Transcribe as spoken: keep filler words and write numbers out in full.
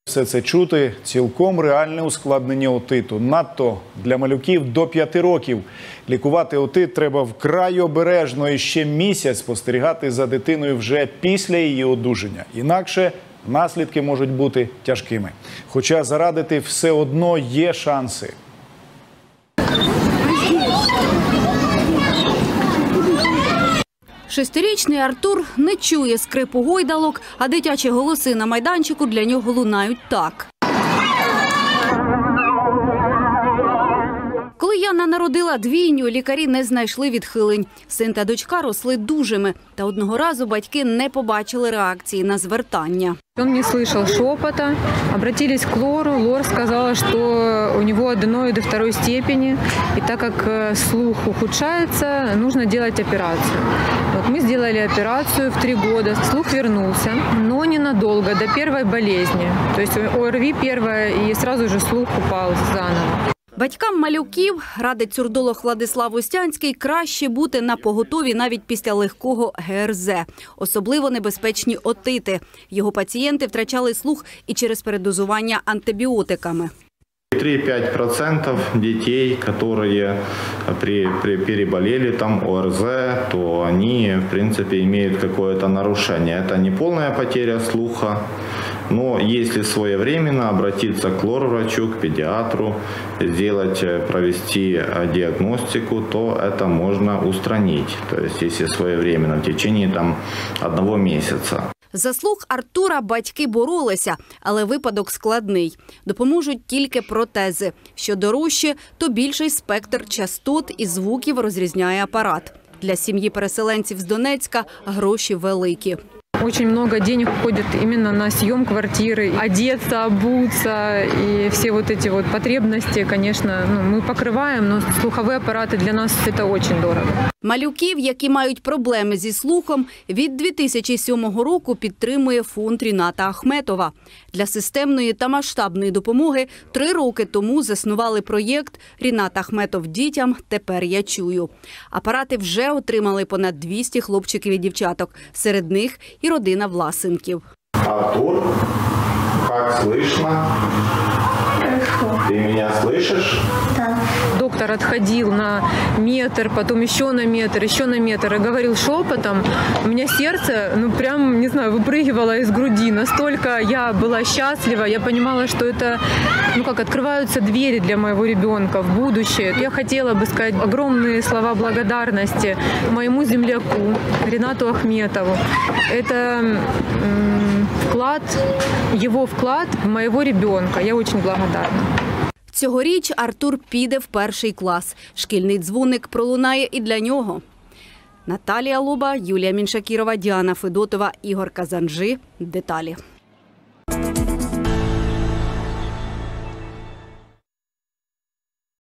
Все це чути – цілком реальне ускладнення отиту. Надто для малюків до п'яти років. Лікувати отит треба вкрай обережно і ще місяць спостерігати за дитиною вже після її одужання. Інакше наслідки можуть бути тяжкими. Хоча зарадити все одно є шанси. Шестирічний Артур не чує скрипу гойдалок, а дитячі голоси на майданчику для нього лунають так. Коли Яна народила двійню, лікарі не знайшли відхилень. Син та дочка росли дужими, та одного разу батьки не побачили реакції на звертання. Он не слышал шепота, обратились к лору, лор сказала, что у него аденоиды второй степени, и так как слух ухудшается, нужно делать операцию. Вот мы сделали операцию в три года, слух вернулся, но ненадолго, до первой болезни. То есть ОРВИ первая, и сразу же слух упал заново. Батькам малюків, радить сурдолог Владислав Устянський, краще бути напоготові навіть після легкого ГРЗ. Особливо небезпечні отити. Його пацієнти втрачали слух і через передозування антибіотиками. три-пять процентов детей, которые при, при, переболели там ОРЗ, то они, в принципе, имеют какое-то нарушение. Это не полная потеря слуха, но если своевременно обратиться к лор-врачу, к педиатру, сделать, провести диагностику, то это можно устранить. То есть, если своевременно, в течение там, одного месяца. За слух Артура батьки боролися, але випадок складний. Допоможуть тільки протези. Що дорожче, то більший спектр частот і звуків розрізняє апарат. Для сім'ї переселенців з Донецька гроші великі. Очень много денег уходит именно на съем квартиры, одеться, обуться и все вот эти вот потребности, конечно, ну, мы покрываем, но слуховые аппараты для нас это очень дорого. Малюків, які мають проблеми зі слухом, від дві тисячі сьомого року підтримує фонд Ріната Ахметова. Для системної та масштабної допомоги три роки тому заснували проєкт «Рінат Ахметов дітям. Тепер я чую». Апарати вже отримали понад двісті хлопчиків і дівчаток. Серед них і родина Власенків. Артур, как слышно? Ты меня слышишь? Да. Доктор отходил на метр, потом еще на метр, еще на метр и говорил шепотом. У меня сердце, ну прям, не знаю, выпрыгивало из груди. Настолько я была счастлива, я понимала, что это, ну как, открываются двери для моего ребенка в будущее. Я хотела бы сказать огромные слова благодарности моему земляку Ринату Ахметову. Это вклад, его вклад в моего ребенка. Я очень благодарна. Цьогоріч Артур піде в перший клас. Шкільний дзвоник пролунає і для нього. Наталія Лоба, Юлія Міншакірова, Діана Федотова, Ігор Казанжи. Деталі.